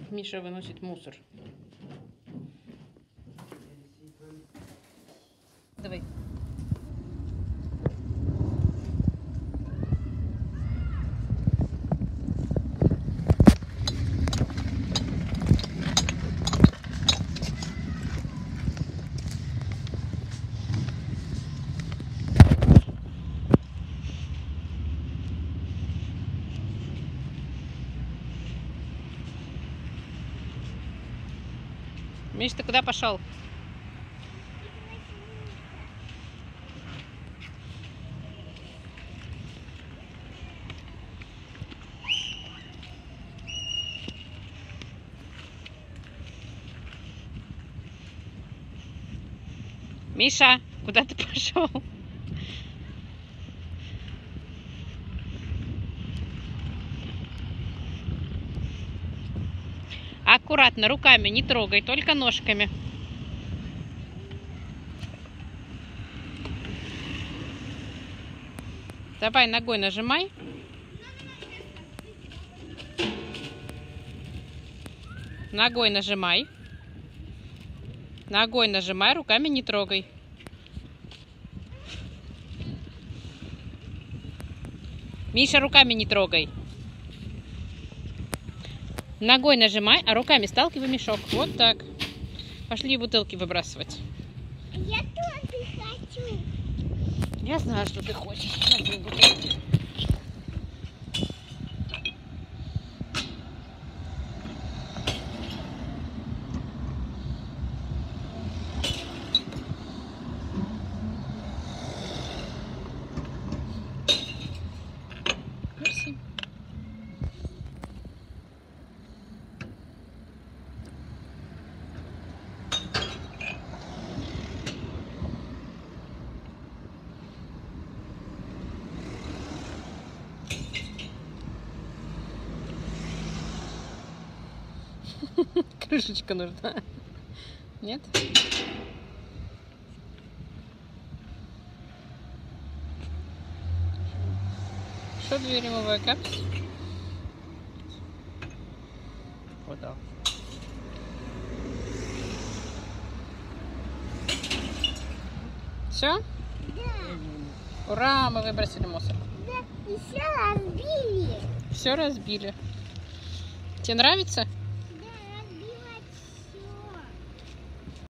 Миша выносит мусор. Давай. Миш, ты куда пошел? Миша, куда ты пошел? Аккуратно, руками не трогай, только ножками. Давай ногой нажимай. Ногой нажимай. Ногой нажимай, руками не трогай. Миша, руками не трогай. Ногой нажимай, а руками сталкивай мешок. Вот так. Пошли бутылки выбрасывать. Я тоже хочу. Я знаю, что ты хочешь. Возьми бутылки. Мерси. Крышечка нужна. Нет? Что две ремовые капс? Вот так. Все? Да. Ура, мы выбросили мусор. Да, еще разбили. Все разбили. Тебе нравится?